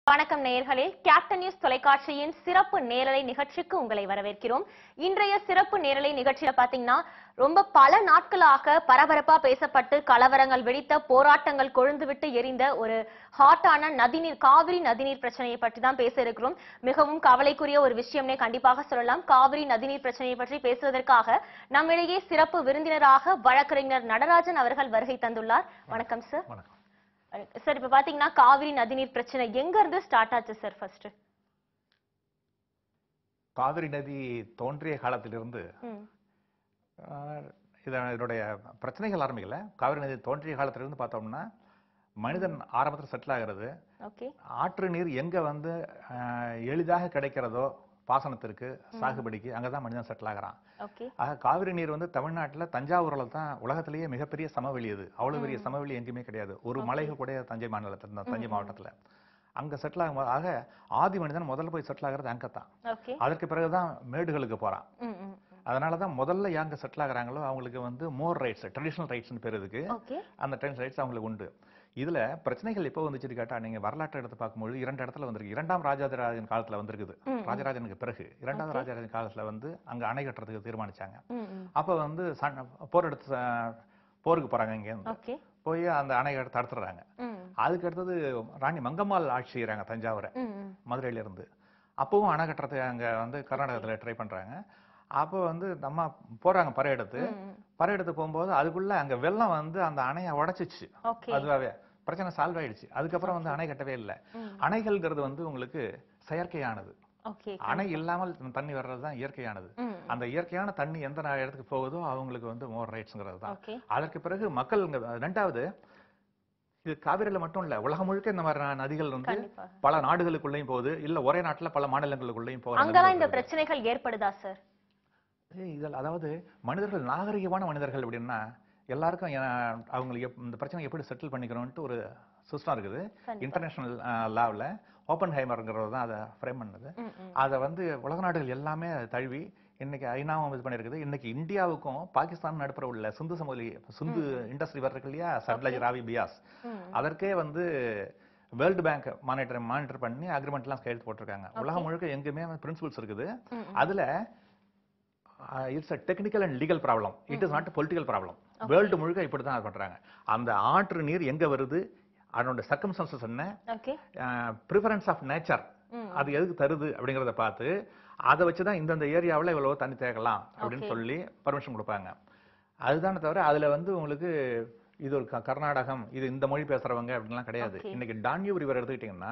வணக்கம் நேயர்களே, captain news தொலைக்காட்சியின் சிறப்பு நேரலை நிகழ்ச்சிக்கு உங்களை வரவேற்கிறோம். இன்றைய சிறப்பு நேரலை நிகழ்ச்சியில பாத்தீங்கன்னா ரொம்ப பல நாட்களாக பரபரப்பா பேசப்பட்டு கலவரங்கள் வெடித்த போராட்டங்கள் கொழுந்துவிட்டு எரிந்த ஒரு ஹாட்டான நதிநீர் காவிரி நதிநீர் பிரச்சனையை பற்றி தான் பேச இருக்கிறோம். மிகவும் கவலைக்குரிய ஒரு விஷயம்னே கண்டிப்பாக சொல்லலாம். காவிரி நதிநீர் பிரச்சனையை பற்றி பேசுவதற்காக நம்மிடையே சிறப்பு விருந்தினராக வழக்கறிஞர் நடராஜன் அவர்கள் வருகை தந்துள்ளார். வணக்கம் சார். சார், இப்ப பாத்தீங்கன்னா காவிரி நதிநீர் பிரச்சனை எங்க இருந்து ஸ்டார்ட் ஆச்சு சார்? ஃபர்ஸ்ட் காவிரி நதி தோன்றிய காலத்திலிருந்து இதனுடைய பிரச்சனைகள் ஆரம்பிக்கல. காவிரி நதி தோன்றிய காலத்திலிருந்து பார்த்தோம்னா மனிதன் ஆரம்பத்தில் செட்டில் ஆகிறது. ஆற்று நீர் எங்க எளிதாக கிடைக்கிறதோ பாசனத்திற்கு சாகுபடிக்கு அங்கதான் மனிதன் செட்டில் ஆகிறான். ஆக காவிரி நீர் தமிழ்நாட்டுல தஞ்சாவூர்ல தான் உலகத்திலேயே மிகப்பெரிய சமவெளி. அது அவ்வளவு பெரிய சமவெளி எங்கேயுமே கிடையாது. ஒரு மலைகள் கூட தஞ்சை மாநிலத்துல தஞ்சை மாவட்டத்துல அங்க செட்டில் ஆகும். ஆக ஆதி மனிதன் முதல்ல போய் செட்டில் ஆகிறது அங்கத்தான். அதற்கு பிறகுதான் மேடுகளுக்கு போறான். அதனாலதான் முதல்ல யாங்க செட்டில் ஆகுறாங்களோ அவங்களுக்கு மோர் ரைட்ஸ், ட்ரெடிஷனல் ரைட்ஸ் பேர் இருக்கு. அந்த ட்ரெடிஷனல் ரைட்ஸ் அவங்களுக்கு உண்டு. இதுல பிரச்சனைகள் எப்போ வந்துச்சு கேட்டா, நீங்க வரலாற்று எடுத்து பார்க்கும்போது இரண்டு இடத்துல வந்திருக்கு. இரண்டாம் ராஜாதிராஜன் காலத்துல வந்திருக்குது. ராஜராஜனுக்கு பிறகு இரண்டாவது ராஜராஜன் காலத்துல அங்க அணை கட்டுறதுக்கு தீர்மானிச்சாங்க. அப்ப போருக்கு போறாங்க. இங்க போய் அந்த அணை தடுத்துறாங்க. அதுக்கு அடுத்தது ராணி மங்கம்மாள் ஆட்சி செய்யறாங்க தஞ்சாவூரை மதுரையில இருந்து. அப்பவும் அணை கட்டுறதுக்கு அங்க கர்நாடகத்துல ட்ரை பண்றாங்க. அப்போ நம்ம போறாங்க பறையெடுத்து போகும்போது அதுக்குள்ள அங்க வெள்ளம் அந்த அணையை உடைச்சிச்சு. அதுவாவே பிரச்சனை சால்வ் ஆயிடுச்சு. அதுக்கப்புறம் அணை கட்டவே இல்லை. அணைகள்ங்கிறது உங்களுக்கு செயற்கையானது. அணை இல்லாமல் தண்ணி வர்றதுதான் இயற்கையானது. அந்த இயற்கையான தண்ணி எந்த இடத்துக்கு போகுதோ அவங்களுக்கு மோர் ரைட்ஸ்ங்கிறது தான். அதற்கு பிறகு மக்கள் ரெண்டாவது, இது காவிரியில மட்டும் இல்ல, உலகம் முழுக்க இந்த மாதிரி நதிகள் பல நாடுகளுக்குள்ளேயும் போகுது. இல்ல ஒரே நாட்டுல பல மாநிலங்களுக்குள்ளேயும் போகுது. இந்த பிரச்சனைகள் ஏற்படுதா சார்? அதாவது மனிதர்கள் நாகரிகமான மனிதர்கள் அப்படின்னா எல்லாருக்கும் அவங்களுக்கு இந்த பிரச்சனை எப்படி செட்டில் பண்ணிக்கணும்ட்டு ஒரு சிஸ்டம் இருக்குது. இன்டர்நேஷனல் லாவில் ஓப்பன்ஹைமர்ங்கிறது தான் அதை ஃப்ரேம் பண்ணது. அதை உலக நாடுகள் எல்லாமே தழுவி இன்னைக்கு ஐநாவும் இது பண்ணிருக்குது. இன்னைக்கு இந்தியாவுக்கும் பாகிஸ்தான் நடுப்புற உள்ள சிந்து இண்டஸ்ட்ரி வர்றது இல்லையா, சட்லஜ் ராவி பியாஸ், அதற்கே வேர்ல்டு பேங்க் மானிட்டர் பண்ணி அக்ரிமெண்ட் எல்லாம் கையெழுத்து போட்டிருக்காங்க. உலகம் முழுக்க எங்குமே பிரின்சிபல்ஸ் இருக்குது. அதுல it's a technical and legal problem. It is not a political problem. World முழுக்க இப்படிதான் பண்றாங்க. அந்த ஆற்று நீர் எங்க வருது, அதனோட சர்க்கம்ஸ்டன்சஸ் என்ன, பிரிஃபரன்ஸ் ஆஃப் நேச்சர் அது எதுக்கு தருது அப்படிங்கறத பார்த்து அதை வச்சுதான் இந்தந்த ஏரியாவில் இவ்வளவு தண்ணி தேக்கலாம் அப்படின்னு சொல்லி பர்மிஷன் கொடுப்பாங்க. அதுதானே தவிர அதுல உங்களுக்கு இது ஒரு கர்நாடகம், இது இந்த மொழி பேசுறவங்க அப்படின்லாம் கிடையாது. இன்னைக்கு டான்யூப் ரிவர் எடுத்துக்கிட்டீங்கன்னா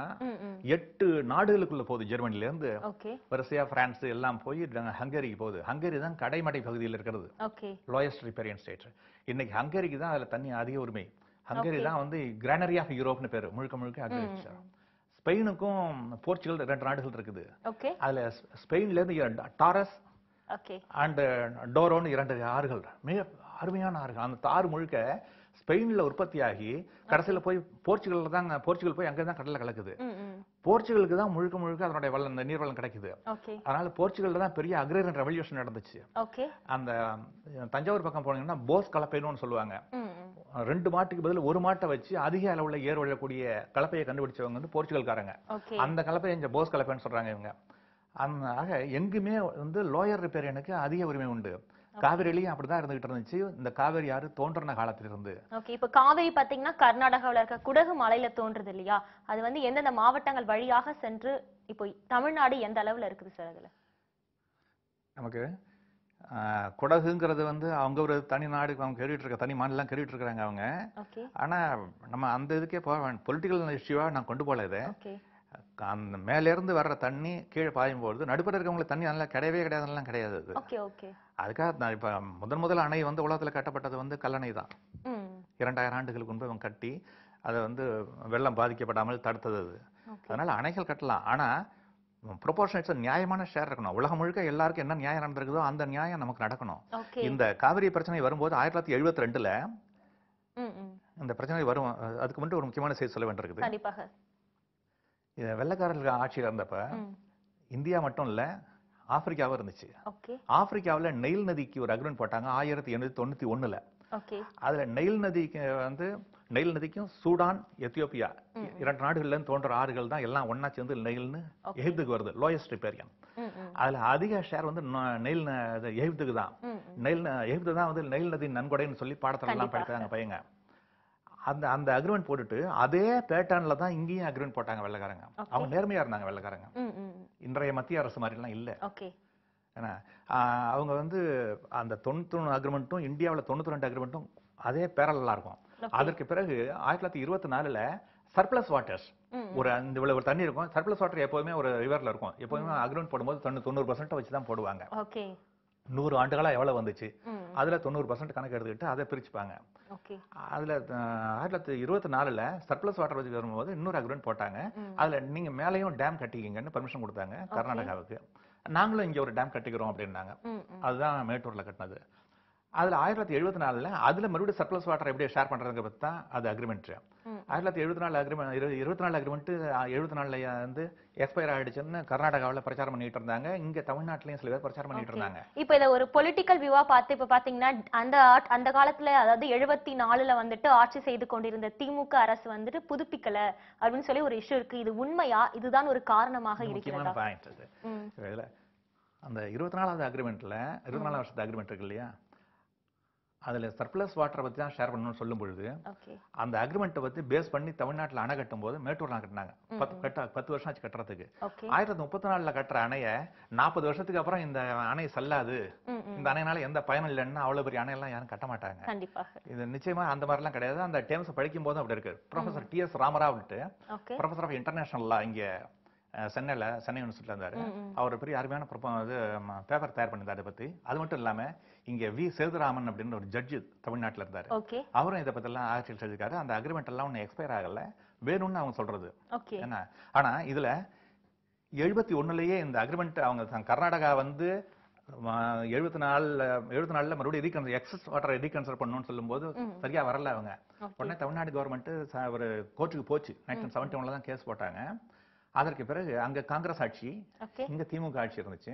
8 நாடுகளுக்குள்ள போகுது. ஜெர்மனில இருந்து வரிசையா பிரான்ஸ் எல்லாம் போய் ஹங்கேரிக்கு போகுது. ஹங்கேரி தான் கடைமடை பகுதியில் இருக்கிறது, லோயஸ்ட் ரிப்பேரியன் ஸ்டேட். இன்னைக்கு ஹங்கேரிக்கு தான் அதுல தண்ணி அதிக உரிமை. ஹங்கேரி தான் கிரானரி ஆஃப் யூரோப்னு பேரு, முழுக்க அக்ரிகல்ச்சர். ஸ்பெயினுக்கும் போர்ச்சுகல் 2 நாடுகள் இருக்குது. அதுல ஸ்பெயின்ல இருந்து டாரஸ் அண்ட் டோரோன்னு 2 ஆறுகள், மிக அருமையான ஆறுகள். அந்த ஆறு முழுக்க ஸ்பெயின்ல உற்பத்தியாகி கடைசியில போய் போர்ச்சுகல் போய் அங்கதான் கடல்ல கலக்குது. போர்ச்சுகலுக்கு தான் முழுக்க அதனுடைய நீர்வளம் கிடைக்குது. அதனால போர்ச்சுகல்ல தான் பெரிய அக்ரேரியன் ரெவல்யூஷன் நடந்துச்சு. அந்த தஞ்சாவூர் பக்கம் போனீங்கன்னா போஸ் கலப்பைன்னு சொல்லுவாங்க. 2 மாட்டுக்கு பதில் 1 மாட்டை வச்சு அதிக அளவுல ஏர் வழக்கூடிய கலப்பையை கண்டுபிடிச்சவங்க போர்ச்சுகல்காரங்க. அந்த கலப்பையை இந்த போஸ் கலப்பைன்னு சொல்றாங்க இவங்க. ஆக எங்குமே லோயர் ரிப்பேரியனுக்கு அதிக உரிமை உண்டு. காவிரியிலையும் அப்படிதான் இருந்துகிட்டு இருந்துச்சு. இந்த காவிரி ஆறு தோன்றின காலத்திலிருந்து. இப்ப காவிரி பாத்தீங்கன்னா கர்நாடகாவில இருக்க குடகு மலையில தோன்றுது இல்லையா? அது எந்தெந்த மாவட்டங்கள் வழியாக சென்று இப்போ தமிழ்நாடு எந்த அளவுல இருக்குது சார்? அதுல நமக்கு குடகுங்கிறது அவங்க ஒரு தனி நாடு, அவங்க கேட்டுட்டு இருக்க தனி மாநிலம் கேட்டுட்டு இருக்காங்க அவங்க. ஆனா நம்ம அந்த இதுக்கே பொலிட்டிக்கல் இஷ்யூவா நான் கொண்டு போல. இது அந்த மேல இருந்து வர்ற தண்ணி கீழே பாயும் போது நடுப்புற இருக்கவங்களுக்கு தண்ணி நல்லா கிடையாதுலாம் கிடையாது. அதுக்காக இப்ப முதல் அணை உலகத்துல கட்டப்பட்டது கல்லணை தான். 2000 ஆண்டுகளுக்கு முன்பு அவங்க கட்டி அதை வெள்ளம் பாதிக்கப்படாமல் தடுத்தது அது. அதனால அணைகள் கட்டலாம். ஆனா ப்ரொபோர்ஷனேட்ஸ் நியாயமான ஷேர் இருக்கணும். உலகம் முழுக்க எல்லாருக்கும் என்ன நியாயம் நடந்திருக்குதோ அந்த நியாயம் நமக்கு நடக்கணும். இந்த காவிரி பிரச்சனை வரும்போது 1972ல இந்த பிரச்சனை வரும். அதுக்கு மட்டும் ஒரு முக்கியமான செய்தி சொல்ல வேண்டியிருக்குது. வெள்ளக்காரர்கள் ஆட்சியில் இருந்தப்ப இந்தியா மட்டும் இல்ல, ஆப்பிரிக்காவும் இருந்துச்சு. ஆப்பிரிக்காவில் நைல் நதிக்கு ஒரு அக்ரிமெண்ட் போட்டாங்க 1891ல. ஓகே. அதுல நைல் நதிக்கு வந்து நைல் நதிக்கும் சூடான், எத்தியோப்பியா 2 நாடுகள்ல இருந்து தோன்ற ஆறுகள் தான் எல்லாம் ஒண்ணா சேர்ந்து நைல்னு எகிப்துக்கு வருது. Lowest riparian. அதுல அதிக ஷேர் வந்து நைல் எகிப்துக்கு தான். எகிப்து தான் வந்து நைல் நதி நன்கொடைன்னு சொல்லி பாடத்துல எல்லாம் படிக்கிறாங்க பையங்க. அந்த அந்த அக்ரிமெண்ட் போட்டுட்டு அதே பேட்டர்ன்ல தான் இங்கேயும் அக்ரிமெண்ட் போட்டாங்க வெள்ளைக்காரங்க. அவங்க நேர்மையா இருந்தாங்க வெள்ளைக்காரங்க. இன்றைய மத்திய அரசு மாதிரி எல்லாம் இல்ல. ஏன்னா அவங்க வந்து அந்த 91 அக்ரிமெண்ட்டும் இந்தியாவுல 92 அக்ரிமெண்ட்டும் அதே பேரலா இருக்கும். அதற்கு பிறகு 1924ல சர்ப்ளஸ் வாட்டர்ஸ் ஒரு இந்த இவ்வளவு தண்ணி இருக்கும். சர்ப்ளஸ் வாட்டர் எப்பவுமே ஒரு ரிவர்ல இருக்கும். எப்பவுமே அக்ரிமெண்ட் போடும்போது 90% வச்சு தான் போடுவாங்க. 100 ஆண்டுகளா எவ்வளவு வந்துச்சு, அதுல 90% கணக்கு எடுத்துக்கிட்டு அதை பிரிச்சுப்பாங்க. அதுல 1924ல சர்ப்ளஸ் வாட்டர் வச்சு வரும்போது இன்னொரு அக்ரிமெண்ட் போட்டாங்க. அதுல நீங்க மேலையும் டேம் கட்டிக்கிங்கன்னு பர்மிஷன் கொடுத்தாங்க கர்நாடகாவுக்கு. நாங்களும் இங்க ஒரு டேம் கட்டிக்கிறோம் அப்படின்னாங்க. அதுதான் மேட்டூர்ல கட்டினது. அதுல 1974ல அதுல மறுபடியும் சர்ப்ளஸ் வாட்டர் எப்படி ஷேர் பண்றதுங்க பத்தி தான் அது அக்ரிமெண்ட். 1974 அக்ரிமெண்ட் 24 அக்ரிமெண்ட் 74ல வந்து எக்ஸ்பயர் ஆயிடுச்சுன்னு கர்நாடகாவுல பிரச்சாரம் பண்ணிட்டு இருந்தாங்க. இங்க தமிழ்நாட்டிலயும் சில பேர் பிரச்சாரம் பண்ணிட்டு இருந்தாங்க. இப்போ இத ஒரு பொலிட்டிக்கல் வியூவா பார்த்து இப்ப பாத்தீங்கன்னா அந்த காலத்துல அதாவது 74ல வந்துட்டு ஆட்சி செய்து கொண்டிருந்த திமுக அரசு வந்துட்டு புதுப்பிக்கல அப்படின்னு சொல்லி ஒரு இஷ்யூ இருக்கு. இது உண்மையா? இதுதான் ஒரு காரணமாக இருக்கிறதா? பாயிண்ட் அது. இதுல அந்த 24வது அக்ரிமெண்ட்ல 24 வருஷத்து அக்ரிமெண்ட் இருக்கு இல்லையா, அதுல சர்ப்ளஸ் வாட்டரை பத்தி தான் ஷேர் பண்ணணும்னு சொல்லும் பொழுது அந்த அக்ரிமெண்ட்டை பத்தி பேஸ் பண்ணி தமிழ்நாட்டுல அணை கட்டும் போது மேட்டூர்ல கட்டினாங்க. 10 வருஷம் ஆச்சு கட்டுறதுக்கு. 1934ல கட்டுற அணைய 40 வருஷத்துக்கு அப்புறம் இந்த அணை செல்லாது, இந்த அணையினால எந்த பயனும் இல்லைன்னு அவ்வளவு பெரிய அணையெல்லாம் யாரும் கட்ட மாட்டாங்க. இது நிச்சயமா அந்த மாதிரி எல்லாம் கிடையாது. அந்த டேர்ம்ஸ் படிக்கும் போதும் அப்படி இருக்கு. Professor T S. ராமராவ்ட்டு ப்ரொஃபசர் ஆஃப் இன்டர்நேஷனல் லா இங்க சென்னை யூனிவர்சிட்டியில இருந்தாரு. அவர் பெரிய அருமையான பேப்பர் தயார் பண்ணிருந்தாரு அதை பத்தி. அது மட்டும் இல்லாம இங்க வி. சேதுராமன் அப்படின்னு ஒரு ஜட்ஜு தமிழ்நாட்டுல இருந்தாரு. அவரும் இதை பத்தி எல்லாம் ஆராய்ச்சி செஞ்சிருக்காரு. அந்த அக்ரிமெண்ட் எல்லாம் ஒண்ணு எக்ஸ்பயர் ஆகல, வேணும்னு அவங்க சொல்றது என்ன. ஆனா இதுல 71லயே இந்த அக்ரிமெண்ட் அவங்க கர்நாடகா வந்து 74ல மறுபடியும் எக்ஸஸ் வாட்டரை ரீகன்சிடர் பண்ணணும்னு சொல்லும் போது சரியா வரல. அவங்க உடனே தமிழ்நாடு கவர்மெண்ட் ஒரு கோர்ட்டுக்கு போச்சு. 1971ல தான் கேஸ் போட்டாங்க. அதற்கு பிறகு அங்க காங்கிரஸ் ஆட்சி, இங்க திமுக ஆட்சி இருந்துச்சு.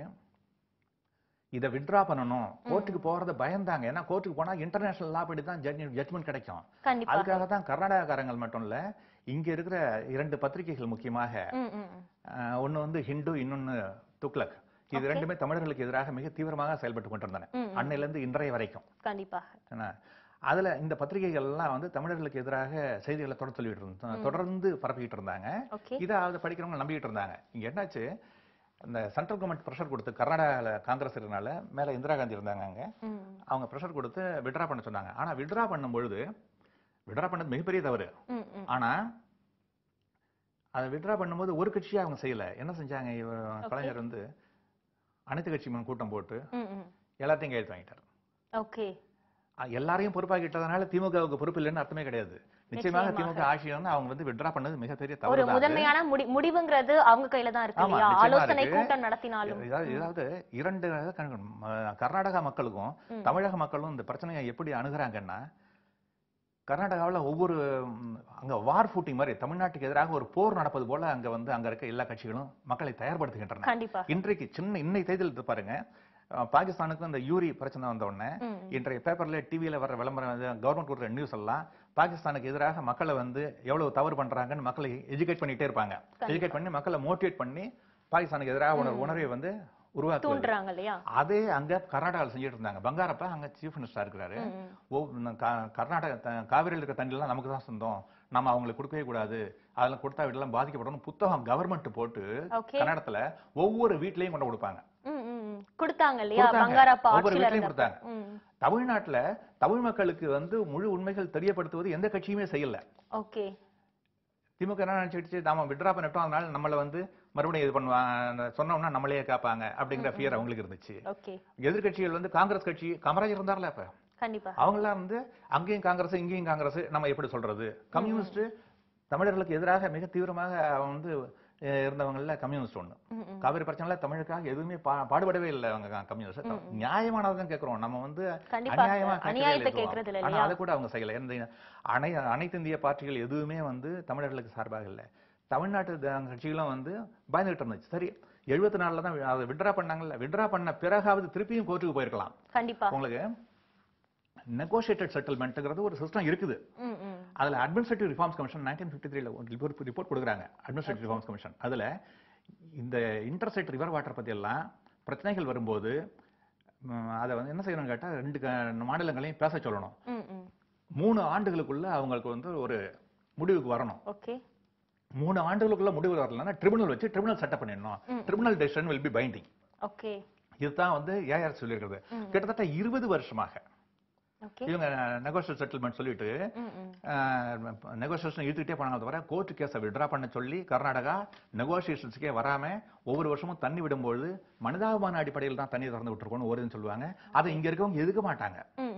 இதை வித்ட்ரா பண்ணணும், கோர்ட்டுக்கு போறத பயந்தாங்க. ஏன்னா கோர்ட்டுக்கு போனா இன்டர்நேஷனல் லா படி தான் ஜட்ஜ்மெண்ட் கிடைக்கும். அதுக்காக தான் கர்நாடகக்காரங்கள் மட்டும் இல்ல, இங்க இருக்கிற 2 பத்திரிகைகள் முக்கியமாக, ஒன்னு வந்து ஹிந்து, இன்னொன்னு துக்ளக், இது ரெண்டுமே தமிழர்களுக்கு எதிராக மிக தீவிரமாக செயல்பட்டு கொண்டிருந்தன அன்னையில இருந்து இன்றைய வரைக்கும். கண்டிப்பாக அதுல இந்த பத்திரிகைகள் எல்லாம் வந்து தமிழர்களுக்கு எதிராக செய்திகளை தொடர்ந்து பரப்பிட்டு இருந்தாங்க. இதை படிக்கிறவங்க நம்பிக்கிட்டு இருந்தாங்க. இங்க என்னாச்சு, இந்த சென்ட்ரல் கவர்மெண்ட் பிரஷர் கொடுத்து, கர்நாடகால காங்கிரஸ் இருக்கனால மேல இந்திரா காந்தி இருந்தாங்க அங்க, அவங்க பிரஷர் கொடுத்து வித்ட்ரா பண்ண சொன்னாங்க. ஆனா வித்ட்ரா பண்ணும் பொழுது வித்ட்ரா பண்ணது மிகப்பெரிய தவறு. ஆனா அதை வித்ட்ரா பண்ணும்போது ஒரு கட்சியா அவங்க செய்யல. என்ன செஞ்சாங்க, கலைஞர் வந்து அனைத்து கட்சி கூட்டம் போட்டு எல்லாத்தையும் கையெழுத்து வாங்கிட்டார். எல்லாரையும் பொறுப்பாக்கிட்டதுனால திமுகவுக்கு பொறுப்பு இல்லைன்னு அர்த்தமே கிடையாது. நிச்சயமாக திமுக ஆட்சி வந்து அவங்க வந்து வித்ட்ரா பண்ணது மிகப்பெரிய தவறு. ஒரு முதன்மையான முடிவுங்கிறது அவங்க கையில தான் இருக்கு இல்லையா? ஆலோசனை கூட்டம் நடத்தினாலும் ஏதாவது 2 கர்நாடகா மக்களுக்கும் தமிழக மக்களும் இந்த பிரச்சனையை எப்படி அணுகுறாங்கன்னா, கர்நாடகாவுல ஒவ்வொரு அங்க வார் ஃபூட்டிங் மாதிரி தமிழ்நாட்டுக்கு எதிராக ஒரு போர் நடப்பது போல அங்க இருக்க எல்லா கட்சிகளும் மக்களை தயார்படுத்துகின்றன. இன்றைக்கு இன்னைக்கு தேதியில் பாருங்க, பாகிஸ்தானுக்கு இந்த யூரி பிரச்சனை வந்த உடனே இன்றைய பேப்பர்ல டிவியில வர விளம்பரம், கவர்மெண்ட் கொடுக்குற நியூஸ் எல்லாம் பாகிஸ்தானுக்கு எதிராக மக்களை வந்து எவ்வளவு தவறு பண்றாங்கன்னு மக்களை எஜுகேட் பண்ணிட்டே இருப்பாங்க. எஜுகேட் பண்ணி மக்களை மோட்டிவேட் பண்ணி பாகிஸ்தானுக்கு எதிராக உணர்வை வந்து உருவாக்குறாங்க. அதே அங்க கர்நாடகாவில் செஞ்சுட்டு இருந்தாங்க. பங்காரப்பா அங்க சீஃப் மினிஸ்டரா இருக்கிறாரு. கர்நாடகா காவிரியில் இருக்கிற தண்ணி எல்லாம் நமக்கு தான் சொந்தம், நம்ம அவங்களுக்கு கொடுக்கவே கூடாது, அதெல்லாம் கொடுத்தா வீடெல்லாம் பாதிக்கப்படும் புத்தகம் கவர்மெண்ட் போட்டு கன்னடத்துல ஒவ்வொரு வீட்லயும் கொண்டு கொடுப்பாங்க. கொடுத்தாங்க இல்லையா? பங்காரப்பா ஒவ்வொரு வீட்லயும் கொடுத்தாங்க. தமிழ்நாட்டுல தமிழ் மக்களுக்கு வந்து முழு உண்மைகள் தெரியப்படுத்துவது எந்த கட்சியுமே செய்யல. திமுக என்ன நினைச்சிடுச்சு, நாம வித்ட்ரா பண்ணிட்டோம், அதனால நம்மள வந்து மறுபடியும் இது பண்ணுவாங்க, சொன்னோம்னா நம்மளையே காப்பாங்க அப்படிங்கிற ஃபியர் அவங்களுக்கு இருந்துச்சு. எதிர்கட்சிகள் வந்து காங்கிரஸ் கட்சி, காமராஜர் இருந்தார்ல அப்ப, அவங்க எல்லாம் வந்து அங்கேயும் காங்கிரஸ் இங்கேயும் காங்கிரஸ், நம்ம எப்படி சொல்றது, கம்யூனிஸ்ட் தமிழர்களுக்கு எதிராக மிக தீவிரமாக வந்து இருந்தவங்கல கம்யூனிஸ்ட் ஒண்ணு. காவிரி பிரச்சனைல தமிழுக்காக எதுவுமே பாடுபடவே இல்லை அவங்க கம்யூனிஸ்ட். நியாயமானதான் கேட்கிறோம், நம்ம வந்து அநியாயமா கேட்கறது இல்லை. ஆனா அதை கூட அவங்க செய்யல. அனைத்து இந்திய பார்ட்டிகள் எதுவுமே வந்து தமிழர்களுக்கு சார்பாக இல்லை. தமிழ்நாட்டு கட்சிகளும் வந்து பயந்துகிட்டு இருந்துச்சு. சரி, 74ல தான் அதை வித்ட்ரா பண்ணாங்கல்ல, வித்ட்ரா பண்ண பிறகாவது திருப்பியும் கோர்ட்டுக்கு போயிருக்கலாம். உங்களுக்கு நெகோஷியேட்டட் செட்டில்மெண்ட்ங்கிறது ஒரு சிஸ்டம் இருக்குது. அதுல அட்மினிஸ்ட்ரேட்டிவ் ரிஃபார்ம்ஸ் கமிஷன் 1953 ரிப்போர்ட் கொடுக்குறாங்க. அட்மினிஸ்ட்ரேட்டிவ் ரிஃபார்ம்ஸ் கமிஷன் அதுல இந்த இன்டர்ஸ்டேட் ரிவர் வாட்டர் பத்தி எல்லாம் பிரச்சனைகள் வரும்போது அதை வந்து என்ன செய்யணும்னு கேட்டா 2 மாநிலங்களையும் பேச சொல்லணும். 3 ஆண்டுகளுக்குள்ள அவங்களுக்கு வந்து ஒரு முடிவுக்கு வரணும். 3 ஆண்டுகளுக்குள்ள முடிவு வரலன்னா ட்ரிபியூனல் வச்சு ட்ரிபியூனல் செட்டப் பண்ணிடணும். Tribunal decision will be binding. இதுதான் வந்து ஏஆர் சொல்லியிருக்கிறது. கிட்டத்தட்ட 20 வருஷமாக இவங்க நெகோஷியேட் செட்டில்மெண்ட் சொல்லிட்டு நெகோசியேஷன் இழுத்துக்கிட்டே போனாங்க. தவிர கோர்ட் கேஸை விட்ரா பண்ண சொல்லி கர்நாடகா நெகோசியேஷன்ஸ்க்கே வராம ஒவ்வொரு வருஷமும் தண்ணி விடும்போது மனிதாபிமான அடிப்படையில் தான் தண்ணி திறந்து விட்டுருக்கோம்னு ஒருன்னு சொல்லுவாங்க. அதை இங்க இருக்கவங்க எதுக்க மாட்டாங்க.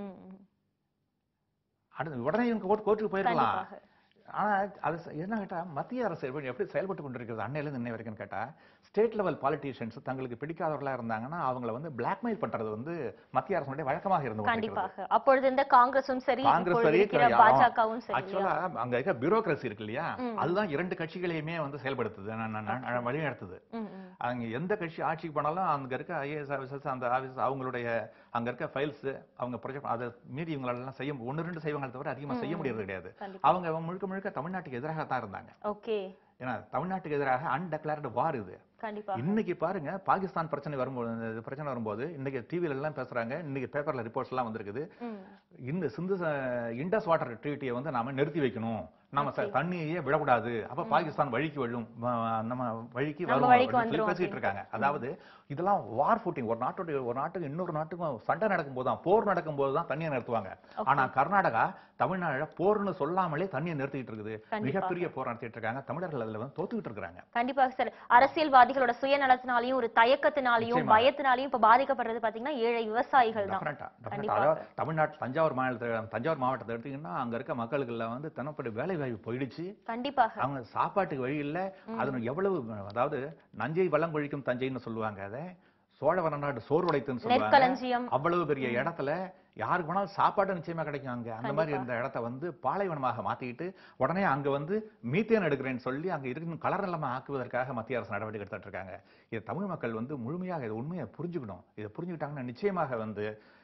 அடுத்து உடனே இவங்க கோர்ட்டுக்கு போயிருக்கலாம். ஆனா அது என்ன கேட்டா மத்திய அரசு எப்படி செயல்பட்டு கொண்டிருக்கிறது அன்னையிலிருந்து இன்னை வரைக்கும் கேட்டா ஸ்டேட் லெவல் பாலிட்டிஷியன்ஸ் தங்களுக்கு பிடிக்காதவர்களா இருந்தாங்கன்னா அவங்கள வந்து பிளாக்மெயில் பண்றது வந்து மத்திய அரசுடைய வழக்கமாக இருந்து கண்டிப்பாக. அப்பொழுது இந்த காங்கிரஸும் சரி பாஜகவும் சரி ஆக்சுவலா அங்க இருக்க பியூரோக்ரசி இருக்கு இல்லையா, அதுதான் 2 கட்சிகளையுமே வந்து செயல்படுத்துது, வழி நடத்துது. அங்க எந்த கட்சி ஆட்சிக்கு போனாலும் அங்க இருக்க ஐஏஎஸ் ஆபீசர்ஸ் அந்த ஆபீசர்ஸ் அவங்களுடைய அங்க இருக்க ஃபைல்ஸ் அவங்க ப்ரொஜெக்ட் அதை மீறி இவங்களால செய்ய 1-2 செய்வாங்க தவிர அதிகமா செய்ய முடியறது கிடையாது. அவங்க முழுக்க முழுக்க தமிழ்நாட்டுக்கு எதிராக தான் இருந்தாங்க. ஏன்னா தமிழ்நாட்டுக்கு எதிராக அன்டெக்ளேர்டு வார் இது. இன்னைக்கு பாருங்க பாகிஸ்தான் பிரச்சனை வரும்போது இன்னைக்கு டிவில எல்லாம் பேசுறாங்க, இன்னைக்கு பேப்பர்ல ரிப்போர்ட்ஸ் எல்லாம் வந்திருக்குது. இந்த இண்டஸ் வாட்டர் ட்ரீட்டியை வந்து நாம நிறுத்தி வைக்கணும், நாம தண்ணியே விடக்கூடாது, அப்ப பாகிஸ்தான் வழிக்கு வரும், நம்ம வழிக்கு வரும் பேசிட்டு இருக்காங்க. அதாவது இதெல்லாம் வார் ஃபுட்டிங். ஒரு நாட்டுக்கு இன்னொரு நாட்டுக்கும் சண்டை நடக்கும் போதுதான், போர் நடக்கும் போதுதான் தண்ணியை நிறுத்துவாங்க. ஆனா கர்நாடகா தமிழ்நாடு போர்னு சொல்லாமலே தண்ணியை நிறுத்திட்டு இருக்குது. மிகப்பெரிய போர் நடத்திட்டு இருக்காங்க. தமிழர்கள் அதுல வந்து தோத்துக்கிட்டு இருக்காங்க. கண்டிப்பாக சார். அரசியல்வாதிகளோட சுயநலத்தினாலையும் ஒரு தயக்கத்தினாலையும் பயத்தினாலையும் இப்ப பாதிக்கப்படுறது பாத்தீங்கன்னா ஏழை விவசாயிகள் தான். தமிழ்நாட்டு தஞ்சாவூர் மாவட்டத்தை எடுத்தீங்கன்னா அங்க இருக்க மக்களுக்கு எல்லாம் வந்து தனப்படி வேலை வாய்ப்பு போயிடுச்சு. கண்டிப்பாக அவங்க சாப்பாட்டுக்கு வழி இல்ல. அது எவ்வளவு, அதாவது நஞ்சை வளம் கொழிக்கும் தஞ்சைன்னு சொல்லுவாங்க, அதை சோழவர நாடு சோறு உடைத்துன்னு சொல்லுவாங்க. அவ்வளவு பெரிய இடத்துல யாருக்கு வேணாலும் சாப்பாடு நிச்சயமா கிடைக்கும் அங்க. அந்த மாதிரி இந்த இடத்த வந்து பாலைவனமாக மாத்திக்கிட்டு உடனே அங்க வந்து மீத்தேன் எடுக்கிறேன்னு சொல்லி அங்க இருக்கும் கலர் நிலமா ஆக்குவதற்காக மத்திய அரசு நடவடிக்கை எடுத்துட்டு இருக்காங்க. இது தமிழ் மக்கள் வந்து முழுமையாக இது உண்மையை புரிஞ்சுக்கணும். இதை புரிஞ்சுக்கிட்டாங்கன்னா நிச்சயமாக வந்து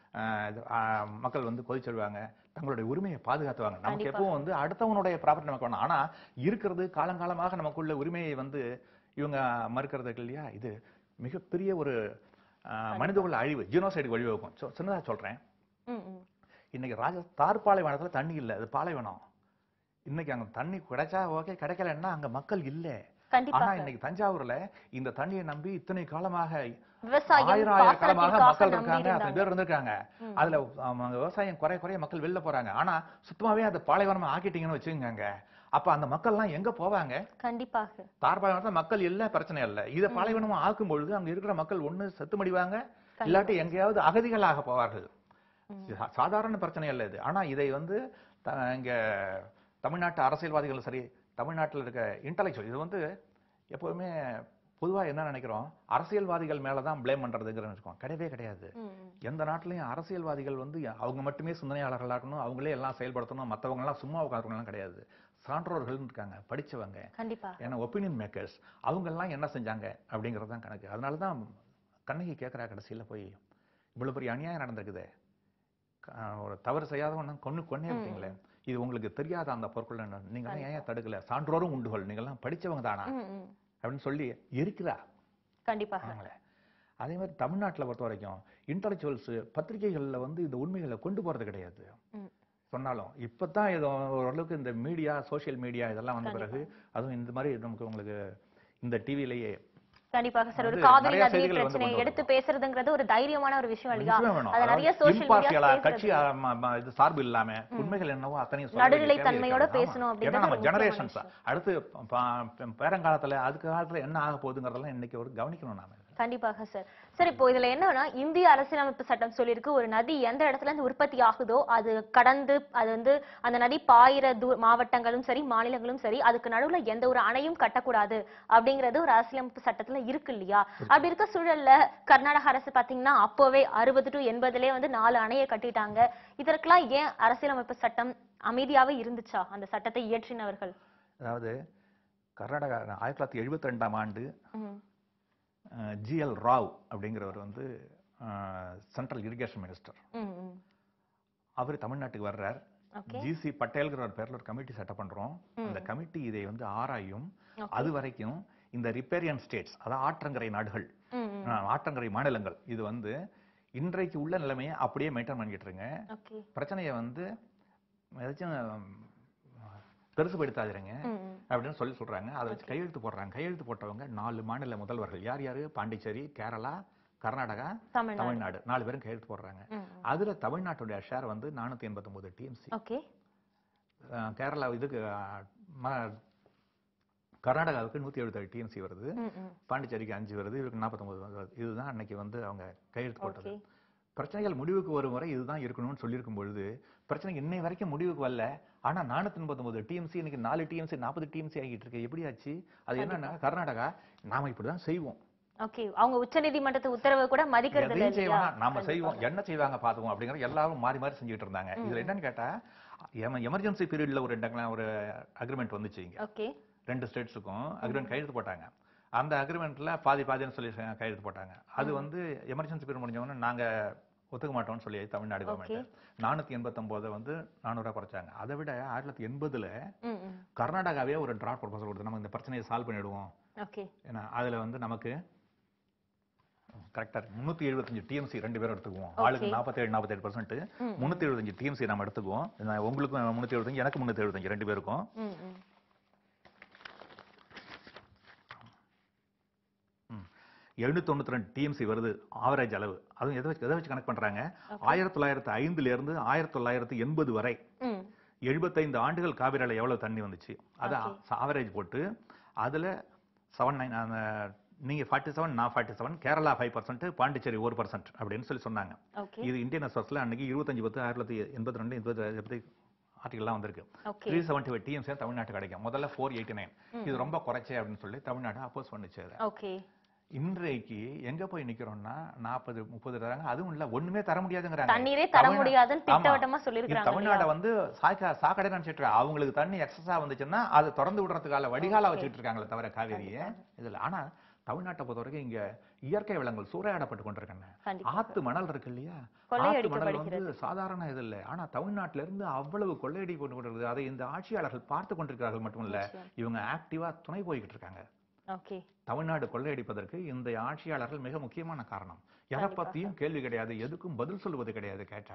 மக்கள் வந்து கொதிச்சிடுவாங்க, தங்களுடைய உரிமையை பாதுகாத்துவாங்க. நமக்கு எப்பவும் வந்து அடுத்தவனுடைய ப்ராப்பர்ட்டி நமக்கு வேணும். ஆனா இருக்கிறது காலங்காலமாக நமக்குள்ள உரிமையை வந்து இவங்க மறுக்கிறதுக்கு இல்லையா, இது மிகப்பெரிய ஒரு மனிதகுல அழிவு, ஜீனோசைடுக்கு வழிவகுக்கும். சின்னதா சொல்றேன். இன்னைக்கு தார்பாலைவனத்துல தண்ணி இல்ல, அது பாலைவனம். இன்னைக்கு அங்க தண்ணி கிடைச்சா ஓகே, கிடைக்கலன்னா அங்க மக்கள் இல்ல. ஆனா இன்னைக்கு தஞ்சாவூர்ல இந்த தண்ணியை நம்பி இத்தனை காலமாக ஆயிரக்கணக்கான மக்கள் இருக்காங்க, அத்தனை பேர் இருந்திருக்காங்க. அதுல விவசாயம் குறைய மக்கள் வெளில போறாங்க. ஆனா சுத்தமாவே அந்த பாலைவனம் ஆக்கிட்டீங்கன்னு வச்சுக்கோங்க, அப்ப அந்த மக்கள் எல்லாம் எங்க போவாங்க? கண்டிப்பாக தார்பாலைவனத்துல மக்கள் இல்ல, பிரச்சனை இல்ல. இத பாலைவனமா ஆக்கும் பொழுது அங்க இருக்கிற மக்கள் ஒண்ணு செத்து மடிவாங்க, இல்லாட்டி எங்கேயாவது அகதிகளாக போவார்கள். சாதாரண பிரச்சனை இல்ல இது. ஆனா இதை வந்து இங்க தமிழ்நாட்டு அரசியல்வாதிகள் சரி, தமிழ்நாட்டில் இருக்க இன்டலெக்சுவல், இது வந்து எப்பவுமே பொதுவா என்ன நினைக்கிறோம், அரசியல்வாதிகள் மேலதான் பிளேம் பண்றதுங்கிறோம். கிடையவே கிடையாது. எந்த நாட்டிலையும் அரசியல்வாதிகள் வந்து அவங்க மட்டுமே சிந்தனையாளர்களா இருக்கணும், அவங்களே எல்லாம் செயல்படுத்தணும், மற்றவங்க எல்லாம் சும்மா உட்கார்றவங்க கிடையாது. சான்றோர்கள் இருக்காங்க, படிச்சவங்க, ஏன்னா ஒப்பீனியன் மேக்கர்ஸ், அவங்க எல்லாம் என்ன செஞ்சாங்க அப்படிங்கிறது தான் கணக்கு. அதனாலதான் கண்ணகி கேட்கிறா கடைசியில போய், இவ்வளவு பெரிய அநியாயம் நடந்திருக்குது, ஒரு தவறு செய்யாதவன் கொன்னே விட்டீங்களே, இது உங்களுக்கு தெரியாத அந்த பொருட்கள் நீங்க ஏன் தடுக்கல, சான்றோரும் உண்டுகள், நீங்க எல்லாம் படிச்சவங்க தானா அப்படின்னு சொல்லி இருக்கிறா. கண்டிப்பாக. அதே மாதிரி தமிழ்நாட்டில் பொறுத்த வரைக்கும் இன்டலெக்சுவல்ஸ் பத்திரிகைகள்ல வந்து இந்த உண்மைகளை கொண்டு போறது கிடையாது. சொன்னாலும் இப்பதான் ஏதோ ஓரளவுக்கு இந்த மீடியா, சோசியல் மீடியா இதெல்லாம் வந்த பிறகு, அதுவும் இந்த மாதிரி நமக்கு உங்களுக்கு இந்த டிவிலேயே கண்டிப்பாக சார், ஒரு காவிரி நதி பிரச்சனையை எடுத்து பேசுறதுங்கிறது ஒரு தைரியமான ஒரு விஷயம் இல்லையா? அது நிறைய சோஷியல் மீடியா கட்சி இது சார்பு இல்லாம உண்மைகள் என்னவோ அத்தனையும் நடுநிலை தன்மையோட பேசணும் அப்படிங்கிறது நம்ம ஜெனரேஷன்ஸ் அடுத்து பேரங்காலத்துல அதுக்கு காலத்துல என்ன ஆக போகுதுங்கிறதெல்லாம் இன்னைக்கு ஒரு கவனிக்கணும் நாம. கண்டிப்பாக சார். சார் இப்போ இதுல என்னன்னா, இந்திய அரசியலமைப்பு சட்டம் சொல்லியிருக்கு, ஒரு நதி எந்த இடத்துல இருந்து உற்பத்தி ஆகுதோ அது கடந்து அது வந்து அந்த நதி பாயிர மாவட்டங்களும் சரி மாநிலங்களும் சரி அதுக்கு நடுவுல எந்த ஒரு அணையும் கட்டக்கூடாது அப்படிங்கிறது ஒரு அரசியலமைப்பு சட்டத்துல இருக்கு இல்லையா? அப்படி இருக்க சூழல்ல கர்நாடக அரசு பாத்தீங்கன்னா அப்பவே 60 to 80 வந்து 4 அணையை கட்டிட்டாங்க. இதற்கெல்லாம் ஏன் அரசியலமைப்பு சட்டம் அமைதியாவே இருந்துச்சா அந்த சட்டத்தை இயற்றினவர்கள்? அதாவது கர்நாடகா 1972ஆம் ஆண்டு ஜிஎல் ராவ் அப்படிங்கிறவர் வந்து சென்ட்ரல் இரிகேஷன் மினிஸ்டர். அவர் தமிழ்நாட்டுக்கு வர்றார். ஓகே ஜிசி பட்டேல்ங்கிற ஒரு பேர்ல ஒரு கமிட்டி செட்டப் பண்றோம். அந்த கமிட்டி இதை வந்து ஆராயும். அது வரைக்கும் இந்த ரிப்பேரியன் ஸ்டேட்ஸ், அதாவது ஆற்றங்கரை நாடுகள், ஆற்றங்கரை மாநிலங்கள், இது வந்து இன்றைக்கு உள்ள நிலைமையை அப்படியே மெயின்டைன் பண்ணிட்டு இருங்க. பிரச்சனையை வந்து ஏதாச்சும் பெருசுபடுத்தாதிருங்க அப்படின்னு சொல்றாங்க. அதை வச்சு கையெழுத்து போடுறாங்க. கையெழுத்து போட்டவங்க 4 மாநில முதல்வர்கள். யார் யாரு? பாண்டிச்சேரி, கேரளா, கர்நாடகா, தமிழ்நாடு. 4 பேரும் கையெழுத்து போடுறாங்க. அதுல தமிழ்நாட்டுடைய ஷேர் வந்து 489 டிஎம்சி. கேரளா இதுக்கு கர்நாடகாவுக்கு 177 டிஎம்சி வருது. பாண்டிச்சேரிக்கு 5 வருது. இவருக்கு 49 வருது. இதுதான் அன்னைக்கு வந்து அவங்க கையெழுத்து போட்டது. பிரச்சனைகள் முடிவுக்கு வரும் வரை இதுதான் இருக்கணும்னு சொல்லியிருக்கும் பொழுது பிரச்சனை இன்னை வரைக்கும் முடிவுக்கு வரல. ஆனா 489 டிஎம்சி இன்னைக்கு 4 டிஎம்சி 40 டிஎம்சி ஆகிட்டு இருக்கு. எப்படி ஆச்சு? அது என்னன்னா கர்நாடகா நாம இப்படிதான் செய்வோம். அவங்க உச்சநீதிமன்றத்து உத்தரவு கூட மதிக்கிறது இல்ல. நாம செய்வோம், என்ன செய்வாங்க பாத்துவோம் அப்படிங்கறது எல்லாரும் மாறி மாறி செஞ்சுட்டு இருந்தாங்க. இதுல என்னன்னு கேட்டா எமர்ஜென்சி பீரியட்ல ஒரு அக்ரிமெண்ட் வந்துச்சு. இங்க 2 ஸ்டேட்ஸுக்கும் அக்ரிமெண்ட் கையெழுத்து போட்டாங்க. அந்த அக்ரிமெண்ட்ல பாதின்னு சொல்லி கையெழுத்து போட்டாங்க. அது வந்து எமர்ஜென்சி பீரியட் முடிஞ்சவொடனே நாங்க ஒத்துக்க மாட்டோம்னு சொல்லி தமிழ்நாடு கவர்மெண்ட் 489 வந்து 400 குறைச்சாங்க. அதை விட 1980ல கர்நாடகாவே ஒரு டிராஃப்ட் ப்ரொபோசல் கொடுத்து நம்ம இந்த பிரச்சனையை சால்வ் பண்ணிடுவோம். ஏன்னா அதுல வந்து நமக்கு கரெக்டா 375 டிஎம்சி 2 பேரும் எடுத்துக்குவோம். ஆளுக்கு 47% 375 டிஎம்சி நம்ம எடுத்துக்குவோம். உங்களுக்கு 375, எனக்கு 375, 2 பேருக்கும். 792 டிஎம்சி வருது ஆவரேஜ் அளவு. அதுவும் எதை வச்சு கணக்கு பண்றாங்க? 1905ல இருந்து 1980 வரை 75 ஆண்டுகள் காவிரியில எவ்வளவு தண்ணி வந்துச்சு அது ஆவரேஜ் போட்டு அதுல 79 நீங்க 47 நான் 47 கேரளா 5% பாண்டிச்சேரி 1% அப்படின்னு சொல்லி சொன்னாங்க. இது இந்தியன் எக்ஸ்பிரஸ்ல அன்னைக்கு 25/10/1982 ஆர்டிகல்லாம் வந்திருக்கு. 375 டிஎம்சி தமிழ்நாட்டுக்கு கிடைக்கும். முதல்ல 489 இது ரொம்ப குறைச்சே அப்படின்னு சொல்லி தமிழ்நாடு அப்போஸ் பண்ணுச்சு. இன்றைக்கு எங்க போய் நிக்கிறோம்னா 40-30 தராங்க. அதுவும் இல்ல ஒண்ணுமே தர முடியாதுங்கறாங்க. தண்ணீரே தர முடியாதுன்னு திட்டவட்டமா சொல்லிருக்காங்க. தமிழ்நாடு வந்து சாக்கடை நினைச்சிட்டு அவங்களுக்கு தண்ணி எக்ஸஸா வந்துச்சுன்னா அதை திறந்து விடுறதுக்காக வடிகாலா வச்சுட்டு இருக்காங்களே தவிர காவேரியை இதுல. ஆனா தமிழ்நாட்டை பொறுத்த வரைக்கும் இங்க இயற்கை வளங்கள் சூறையாடப்பட்டு கொண்டிருக்காங்க. ஆத்து மணல் இருக்கு இல்லையா? ஆத்து மணல் வந்து சாதாரண இது இல்லை. ஆனா தமிழ்நாட்டில இருந்து அவ்வளவு கொள்ளையடி கொண்டு கொண்டிருக்கு. அதை இந்த ஆட்சியாளர்கள் பார்த்து கொண்டிருக்கிறார்கள் மட்டும் இல்ல, இவங்க ஆக்டிவா துணை போய்கிட்டு இருக்காங்க. தமிழ்நாடு கொள்ளையடிப்பதற்கு இந்த ஆட்சியாளர்கள் மிக முக்கியமான காரணம். எதை பத்தியும் கேள்வி கிடையாது, எதுக்கும் பதில் சொல்லுவது கிடையாது. கேட்டா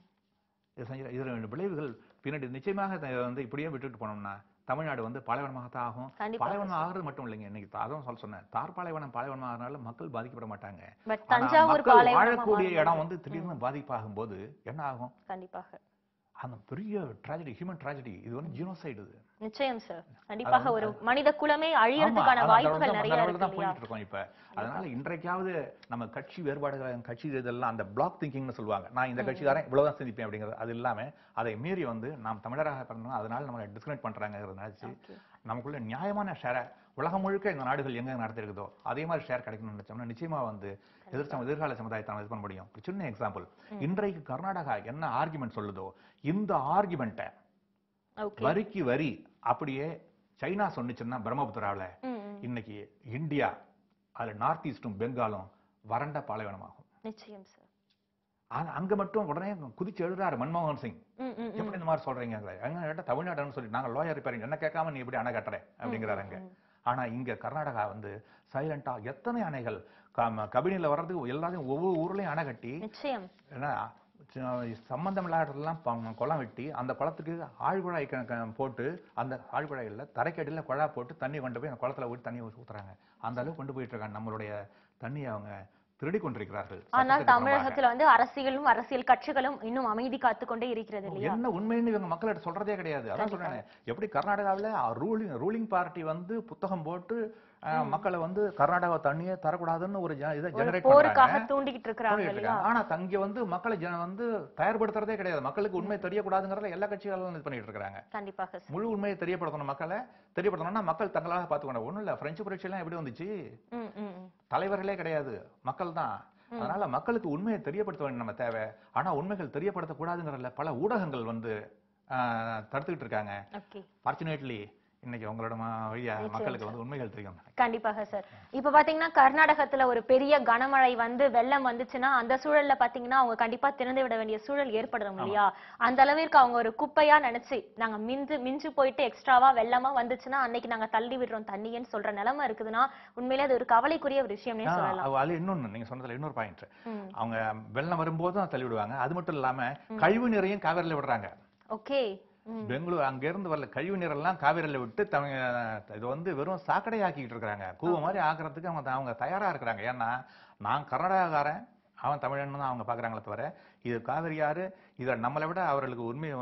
இதுல விளைவுகள் பின்னாடி நிச்சயமாக வந்து இப்படியே விட்டுட்டு போனோம்னா தமிழ்நாடு வந்து பாலைவனமாகத்தான் ஆகும். பாலைவனம் ஆகிறது மட்டும் இல்லைங்க. இன்னைக்கு அதான் சொன்னேன், தார் பாலைவனம் ஆகிறதுனால மக்கள் பாதிக்கப்பட மாட்டாங்க. மக்கள் வாழக்கூடிய இடம் வந்து திடீர்னு பாதிப்பாகும் போது என்ன ஆகும்? கண்டிப்பாக அந்த பெரிய ட்ராஜடி, ஹியூமன் ட்ராஜடி. இது வந்து ஜீனோசைடு. நிச்சயம் சார். கண்டிப்பாக ஒரு மனித குலமே அழியறதுக்கான வாய்ப்புகள் நிறைய இருக்கு. போயிட்டு இருக்கோம் இப்ப. அதனால இன்றைக்காவது நம்ம கட்சி வேறுபாடுகள், கட்சி இதெல்லாம் அந்த பிளாக் திங்கிங்னு சொல்லுவாங்க. நான் இந்த கட்சிக்காரன் இவ்வளவுதான் சிந்திப்பேன் அப்படிங்கிறது அது இல்லாம அதை மீறி வந்து நாம் தமிழராக பிறந்தோம், அதனால நம்ம டிஸ்கிரிமினேட் பண்றாங்கிறதுனால நமக்குள்ள நியாயமான ஷேரை உலகம் முழுக்க இந்த நாடுகள் எங்க நடத்திருக்குதோ அதே மாதிரி ஷேர் கிடைக்கணும்னு நினைச்சோம்னா நிச்சயமா வந்து எதிர்கால சமுதாயத்தை நம்ம இது பண்ண முடியும். சின்ன எக்ஸாம்பிள், இன்றைக்கு கர்நாடகா என்ன ஆர்குமெண்ட் சொல்லுதோ இந்த ஆர்குமெண்ட்டை வரிக்கு வரி அப்படியே சைனா சொன்னிச்சுன்னா பிரம்மபுத்திராவில இன்னைக்கு இந்தியா அதுல நார்த் ஈஸ்டும் பெங்காலும் வறண்ட பாலைவனமாகும். நிச்சயம் சார். அங்க மட்டும் உடனே குதிச்சு எழுதுறாரு மன்மோகன் சிங். எப்படி இந்த மாதிரி சொல்றீங்க? தமிழ்நாடுன்னு சொல்லி நாங்க லோயர் ரிப்பேரிங் என்ன கேட்காம நீ எப்படி அணை கட்டுற அப்படிங்கிறாங்க. ஆனா இங்க கர்நாடகா வந்து சைலண்டா எத்தனை அணைகள் கபினில வர்றதுக்கு எல்லாத்தையும் ஒவ்வொரு ஊர்லயும் அணை கட்டி சம்பந்தம் இல்லாதெல்லாம் குளம் வெட்டி அந்த குளத்துக்கு ஆழ்குழாய் போட்டு அந்த ஆழ்குழாயில தரைக்கடியில குழா போட்டு தண்ணி கொண்டு போய் அந்த குளத்துல ஊற்றி தண்ணி ஊத்துறாங்க. அந்த அளவுக்கு கொண்டு போயிட்டு இருக்காங்க. நம்மளுடைய தண்ணியை அவங்க திருடி கொண்டிருக்கிறார்கள். ஆனால் தமிழகத்துல வந்து அரசியலும் அரசியல் கட்சிகளும் இன்னும் அமைதி காத்துக்கொண்டே இருக்கிறது இல்லையா? என்ன உண்மைன்னு இவங்க மக்கள்கிட்ட சொல்றதே கிடையாது. அதான் சொல்றேன், எப்படி கர்நாடகாவில ரூலிங் பார்ட்டி வந்து புத்தகம் போட்டு மக்களை வந்து கர்நாடகா தண்ணியே தரக்கூடாதுன்னு ஒரு இதை ஜெனரேட் பண்றாங்க, தூண்டிக்கிட்டு இருக்காங்க. ஆனா தங்க வந்து மக்களை வந்து தயார்படுத்துறதே கிடையாது. மக்களுக்கு உண்மை தெரியக்கூடாதுங்கிறத எல்லா கட்சிகளும் இது பண்ணிட்டு இருக்காங்க. கண்டிப்பாக முழு உண்மையை தெரியப்படுத்தணும், மக்களை தெரியப்படுத்தணும்னா மக்கள் தங்களாக பார்த்துக்கணும். ஒண்ணும் இல்ல, பிரெஞ்சு புரட்சி எல்லாம் எப்படி வந்துச்சு? தலைவர்களே கிடையாது, மக்கள் தான். அதனால மக்களுக்கு உண்மையை தெரியப்படுத்த வேண்டிய நம்ம தேவை. ஆனா உண்மைகள் தெரியப்படுத்த கூடாதுங்கிறதுல பல ஊடகங்கள் வந்து தடுத்துக்கிட்டு இருக்காங்க. ஃபார்ச்சுனேட்லி இன்னைக்கு உங்களோட வழியா மக்களுக்கு வந்து உண்மைகள் தெரியும். கண்டிப்பாக சார். இப்ப பாத்தீங்கன்னா கர்நாடகத்துல ஒரு பெரிய கனமழை வந்து வெள்ளம் வந்துச்சுன்னா அந்த சூழல்ல பாத்தீங்கன்னா அவங்க கண்டிப்பா திறந்து விட வேண்டிய சூழல் ஏற்படும் இல்லையா? அந்த அளவிற்கு அவங்க ஒரு குப்பையா நினைச்சு நாங்க மிஞ்சு போயிட்டு எக்ஸ்ட்ராவா வெள்ளமா வந்துச்சுன்னா அன்னைக்கு நாங்க தள்ளி விடுறோம் தண்ணின்னு சொல்ற நிலைமை இருக்குதுன்னா உண்மையிலே அது ஒரு கவலைக்குரிய ஒரு விஷயம்னே சொல்லலாம். அது இன்னொன்னு நீங்க சொன்னதுல இன்னொரு பாயிண்ட், அவங்க வெள்ளம் வரும்போதும் தள்ளி விடுவாங்க. அது மட்டும் இல்லாம கழிவு நீரையும் காவிரியில விடுறாங்க. ஓகே. பெங்களூர் அங்க இருந்து வரல கழிவு நீரெல்லாம் காவிரியில விட்டு இது வந்து வெறும் சாக்கடை ஆக்கிட்டு இருக்காங்க. கூவ மாதிரி ஆக்குறதுக்கு அவங்க தயாரா இருக்கிறாங்க. ஏன்னா நான் கர்நாடகாக்காரன், அவன் தமிழன் தான் அவங்க பாக்குறாங்களே தவிர இது காவிரி யாரு, இத நம்மளை விட அவர்களுக்கு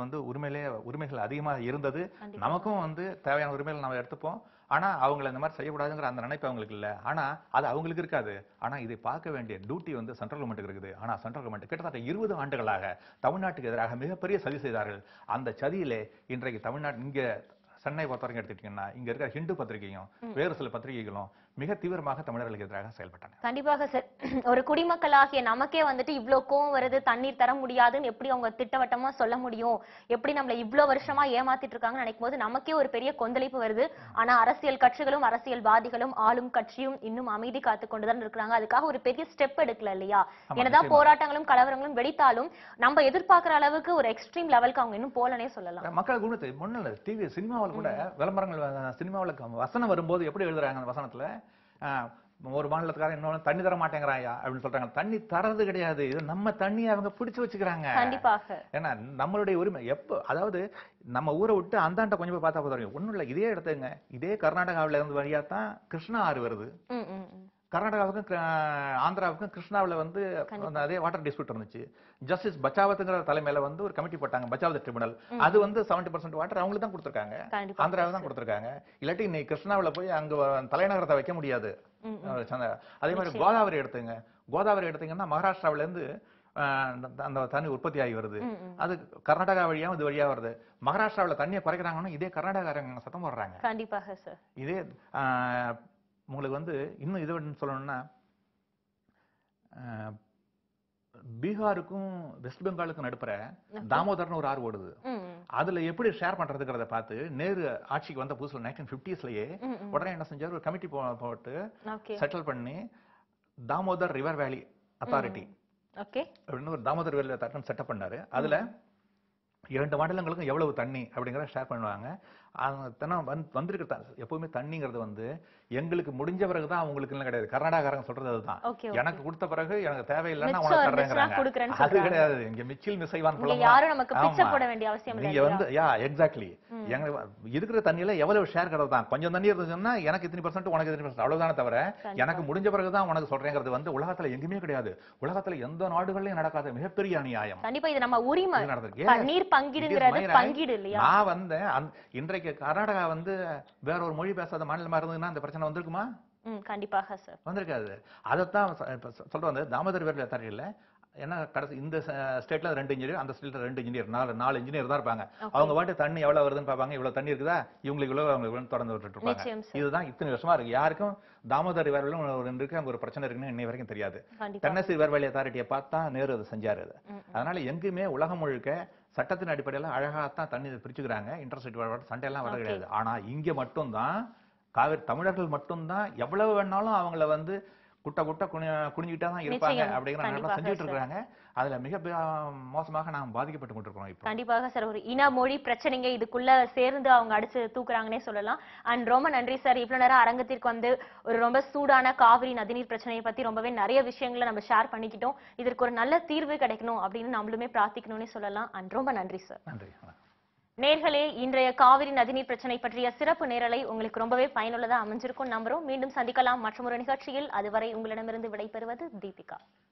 உரிமைகள் அதிகமா இருந்தது. நமக்கும் வந்து தேவையான உரிமைகள் நம்ம எடுத்துப்போம். ஆனா அவங்களை இந்த மாதிரி செய்யக்கூடாதுங்கிற அந்த நினைப்பு அவங்களுக்கு இல்ல. ஆனா அது அவங்களுக்கு இருக்காது. ஆனா இதை பார்க்க வேண்டிய டியூட்டி வந்து சென்ட்ரல் கவர்மெண்ட்டுக்கு இருக்குது. ஆனா சென்ட்ரல் கவர்மெண்ட் கிட்டத்தட்ட 20 ஆண்டுகளாக தமிழ்நாட்டுக்கு எதிராக மிகப்பெரிய சதி செய்தார்கள். அந்த சதியிலே இன்றைக்கு தமிழ்நாடு இங்க சென்னை பொறுத்த வரைக்கும் எடுத்துக்கிட்டீங்கன்னா இங்க இருக்கிற ஹிந்து பத்திரிகையும் வேறு சில பத்திரிகைகளும் மிக தீவிரமாக தமிழர்களுக்கு எதிராக செயல்பட்டாங்க. கண்டிப்பாக சார். ஒரு குடிமக்களாகிய நமக்கே வந்துட்டு இவ்ளோ கோவம் வருது, தண்ணீர் தர முடியாதுன்னு எப்படி அவங்க திட்டவட்டமா சொல்ல முடியும், எப்படி நம்மள இவ்ளோ வருஷமா ஏமாத்திட்டு இருக்காங்கன்னு நினைக்கும் போது நமக்கே ஒரு பெரிய கொந்தளிப்பு வருது. ஆனா அரசியல் கட்சிகளும் அரசியல்வாதிகளும் ஆளும் கட்சியும் இன்னும் அமைதி காத்து கொண்டுதான் இருக்கிறாங்க. அதுக்காக ஒரு பெரிய ஸ்டெப் எடுக்கல இல்லையா? என்னதான் போராட்டங்களும் கலவரங்களும் வெடித்தாலும் நம்ம எதிர்பார்க்கிற அளவுக்கு ஒரு எக்ஸ்ட்ரீம் லெவலுக்கு அவங்க இன்னும் போலனே சொல்லலாம். மக்கள் குணத்தை முன்னல டிவி சினிமாவில் கூட விளம்பரங்கள் சினிமாவில் வசனம் வரும்போது எப்படி எழுதுறாங்க அந்த வசனத்துல, ஒரு மாநிலத்துக்காரன் இன்னொன்னு தண்ணி தர மாட்டேங்கிறாயா அப்படின்னு சொல்றாங்க. தண்ணி தரது கிடையாது, இது நம்ம தண்ணியை அவங்க பிடிச்சு வச்சுக்கிறாங்க. கண்டிப்பாக. ஏன்னா நம்மளுடைய உரிமை அதாவது நம்ம ஊரை விட்டு அந்தாண்ட கொஞ்சம் போய் பார்த்தா போதும். ஒண்ணும் இல்ல, இதே இடத்துங்க, இதே கர்நாடகாவில இருந்து வழியா தான் கிருஷ்ணா ஆறு வருது. கர்நாடகாவுக்கும் ஆந்திராவுக்கும் கிருஷ்ணாவில் வந்து அதே வாட்டர் டிஸ்பியூட் இருந்துச்சு. ஜஸ்டிஸ் பச்சாவத்ங்கிற தலைமையில வந்து ஒரு கமிட்டி போட்டாங்க, பச்சாவத் ட்ரிபியூனல். அது வந்து 70% வாட்டர் அவங்களுக்கு தான் கொடுத்திருக்காங்க, ஆந்திராவுக்கு தான் கொடுத்திருக்காங்க. இல்லாட்டி இன்னைக்கு கிருஷ்ணாவில போய் அங்க தலைநகரத்தை வைக்க முடியாது. அதே மாதிரி கோதாவரி எடுத்தீங்கன்னா மகாராஷ்டிராவில இருந்து அந்த தண்ணி உற்பத்தி ஆகி வருது. அது கர்நாடகா வழியாவும் இது வழியா வருது. மகாராஷ்டிராவில தண்ணியை குறைக்கிறாங்கன்னா இதே கர்நாடகாரங்க சத்தம் போடுறாங்க. கண்டிப்பாக சார். இதே உங்களுக்கு வந்து இன்னும் இது சொல்லணும்னா பீகாருக்கும் வெஸ்ட் பெங்காலுக்கும் நடுப்புற தாமோதர்னு ஒரு ஆறு ஓடுது. அதுல எப்படி ஷேர் பண்றதுங்கிறத பார்த்து நேரு ஆட்சிக்கு வந்த புதுசுல 1950ஸ்லயே உடனே என்ன செஞ்சாரு, ஒரு கமிட்டி போட்டு செட்டில் பண்ணி தாமோதர் ரிவர் வேலி அத்தாரிட்டி அப்படின்னு ஒரு தாமோதர் வேலி அத்தாரிட்டி செட்டப் பண்ணாரு. அதுல 2 மாநிலங்களுக்கும் எவ்வளவு தண்ணி அப்படிங்கறத ஷேர் பண்ணுவாங்க. வந்திருக்க எப்பவுமே தண்ணிங்கிறது வந்து எங்களுக்கு முடிஞ்ச பிறகுதான் அவங்களுக்கு கிடையாது. கர்நாடகாரங்க சொல்றது அதுதான், எனக்கு கொடுத்த பிறகு எனக்கு தேவையில்லைன்னா உனக்கு தர்றேங்கிறாங்க. அது கிடையாது. இங்க மிச்சில் மிசைவான் நீங்க வந்து எக்ஸாக்ட்லி இருக்கிற தண்ணியில எவ்வளவு ஷேர் கிடையாது. கொஞ்சம் தண்ணி இருந்துச்சுன்னா எனக்கு இத்தனை % உனக்கு 30% அவ்வளவுதானே தவிர எனக்கு முடிஞ்ச பிறகுதான் உனக்கு சொல்றேங்கிறது வந்து உலகத்துல எங்குமே கிடையாது. உலகத்துல எந்த நாடுகள்லயும் நடக்காத மிகப்பெரிய அநியாயம். கண்டிப்பா இது நம்ம உரிமை. தண்ணீர் பங்கீடுங்கிறது பங்கீடு இல்லையா? நான் வந்தேன் இன்றைக்கு கர்நாடகா வந்து வேற ஒரு மொழி பேசாத மாநிலமா இருந்ததுன்னா அந்த பிரச்சனை வந்திருக்குமா? கண்டிப்பாக சார் வந்திருக்காது. அதைத்தான் சொல்ற வந்து தாமோதர் வேலி அத்தாரிட்டியில என்ன கடைசி இந்த ஸ்டேட்ல 2 இன்ஜினியர், அந்த ஸ்டேட்ல 2 இன்ஜினியர், 4 இன்ஜினியர் தான் இருப்பாங்க. அவங்க பாட்டு தண்ணி எவ்வளவு வருதுன்னு பாப்பாங்க, இவ்வளவு தண்ணி இருக்குதா, இவங்களுக்கு இவ்வளவு அவங்களுக்கு தொடர்ந்து விட்டுட்டு இருப்பாங்க. இதுதான் இத்தனை வருஷமா இருக்கு. யாருக்கும் தாமோதர் ரிவர் வேலி இருக்கு அங்க ஒரு பிரச்சனை இருக்குன்னு இன்னை வரைக்கும் தெரியாது. டென்னசி ரிவர் வேலி அத்தாரிட்டியை பார்த்தா நேரு அதை செஞ்சாரு. அதனால எங்குமே உலகம் முழுக்க சட்டத்தின் அடிப்படையில அழகாத்தான் தண்ணி பிரிச்சுக்கிறாங்க. இன்டர்ஸ்டேட் சண்டை எல்லாம் வர கிடையாது. ஆனா இங்க மட்டும்தான் காவிரி தமிழர்கள் மட்டும்தான் எவ்வளவு வேணாலும் அவங்கள வந்து குட்ட குனிஞ்சுக்கிட்டா தான் இருப்பாங்க அப்படிங்கிற செஞ்சுட்டு இருக்காங்க. அதுல மிக மோசமாக நாம் பாதிக்கப்பட்டு கொண்டிருக்கிறோம். இப்போ கண்டிப்பாக சார் ஒரு இன மொழி பிரச்சனைங்க இதுக்குள்ள சேர்ந்து அவங்க அடிச்சு தூக்குறாங்கன்னே சொல்லலாம். அண்ட் ரொம்ப நன்றி சார். இவ்வளவு நேரம் அரங்கத்திற்கு வந்து ஒரு ரொம்ப சூடான காவிரி நதிநீர் பிரச்சனையை பத்தி ரொம்பவே நிறைய விஷயங்களை நம்ம ஷேர் பண்ணிக்கிட்டோம். இதற்கு ஒரு நல்ல தீர்வு கிடைக்கணும் அப்படின்னு நம்மளுமே பிரார்த்திக்கணும்னு சொல்லலாம். அண்ட் ரொம்ப நன்றி சார். நன்றி. நேர்களே, இன்றைய காவிரி நதிநீர் பிரச்சனை பற்றிய சிறப்பு நேரலை உங்களுக்கு ரொம்பவே பயனுள்ளதா அமைஞ்சிருக்கும் நம்புறோம். மீண்டும் சந்திக்கலாம் மற்றொரு நிகழ்ச்சியில். அதுவரை உங்களிடமிருந்து விடைபெறுவது தீபிகா.